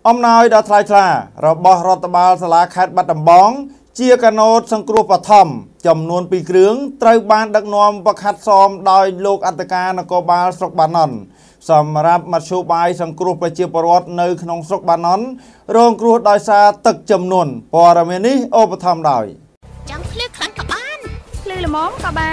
អំណោយដល់ថ្លៃថ្លារបស់រដ្ឋបាលសាលាខេត្តបាត់ដំបងជាកាណូតសង្គ្រោះបឋមចំនួន2គ្រឿងត្រូវបានដឹកនាំវឹកហាត់សមដោយលោកអធិការនគរបាលស្រុកបាណន់សម្រាប់មធ្យោបាយសង្គ្រោះប្រជាពលរដ្ឋនៅក្នុងស្រុកបាណន់រងគ្រោះដោយសារទឹកជំនន់ព័ត៌មាននេះឧបត្ថម្ភដោយចង់ភ្លឺខ្លាំងក៏បានភ្លឺល្មមក៏បាន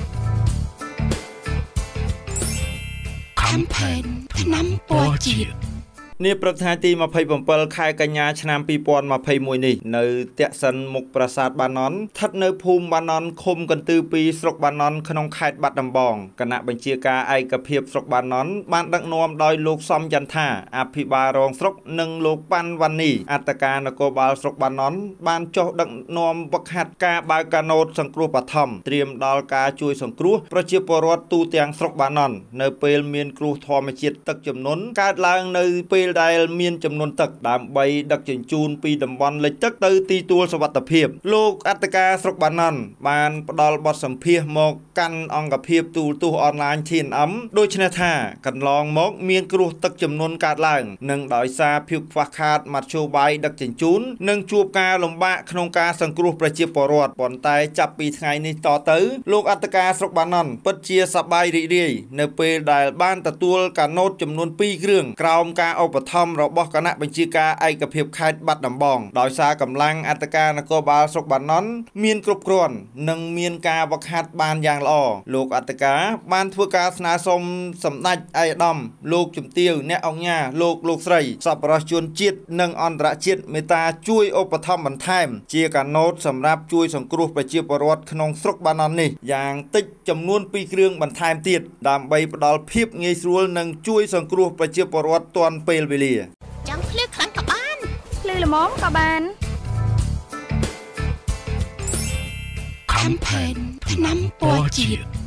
Campaign ថ្នាំពណ៌ជាតិនាព្រឹកថ្ងៃទី27ខែកញ្ញាឆ្នាំ2021នេះនៅទក្សិណមុខប្រាសាទបាណន់ស្ថិតនៅភូមិបាណន់ឃុំកន្ទឺ2ស្រុកបាណន់ក្នុងខេត្តបាត់ដំបងគណៈបញ្ជាការឯកភាពស្រុកបាណន់បានដឹកនាំដោយលោកសំចន្ទថាអភិបាលរងស្រុកនិងលោកប៉ាន់វ៉ានីអធិការនគរបាលស្រុកបាណន់បានចុះដឹកនាំវឹកហាត់ការបើកកាណូតសង្គ្រោះបឋមត្រៀមដល់ការជួយសង្គ្រោះប្រជាពលរដ្ឋទូទាំងស្រុកបាណន់នៅពេលមានគ្រោះធម្មជាតិទឹកជំនន់កើតឡើងនៅពេលដែលមានចំនួនទឹកដើម្បីដឹកជញ្ជូនពីតំបន់លិចទឹកទៅទីទួលសុវត្ថិភាពលោកអធិការស្រុកបាណន់បានផ្ដល់បទសម្ភាសន៍មកកាន់អង្គភាពទូរទស្សន៍អនឡាញ TNM ដូចនេះថាកន្លងមកមានគ្រោះទឹកជំនន់កើតឡើងនិងដោយសារភាពខ្វះខាតមធ្យោបាយដឹកជញ្ជូននិងជួបការលំបាកក្នុងការសង្គ្រោះប្រជាពលរដ្ឋប៉ុន្តែចាប់ពីថ្ងៃនេះតទៅលោកអធិការស្រុកបាណន់ពិតជាសប្បាយរីករាយនៅពេលដែលបានទទួលកាណូតចំនួន2គ្រឿងក្រោមការឧបត្ថម្ភរបស់គណៈបញ្ជាការឯកភាពខេត្តបាត់ដំបងដោយសារកម្លាំងអធិការនគរបាលស្រុកបាណន់មានគ្រប់គ្រាន់និងមានការវឹកហាត់បានយ៉ាងល្អលោកអធិការបានធ្វើការស្នើសុំសម្ដេចឯកឧត្តមលោកជំទាវអ្នកអង្គញាលោកស្រីសប្បុរសជនជាតិនិងអន្តរជាតិមេត្តាជួយឧបត្ថម្ភបន្ថែមជាកាណូតសម្រាប់ជួយសង្គ្រោះប្រជាពលរដ្ឋក្នុងស្រុកបាណន់នេះយ៉ាងតិចចំនួន2គ្រឿងបន្ថែមទៀតដើម្បីផ្ដល់ភាពងាយស្រួលនិងជួយសង្គ្រោះប្រជាពលរដ្ឋទាន់ពេលវេលាចង់ភ្លឺខ្លាំងក៏បានភ្លឺល្មមក៏បាន Campaign ថ្នាំពណ៌ជាតិ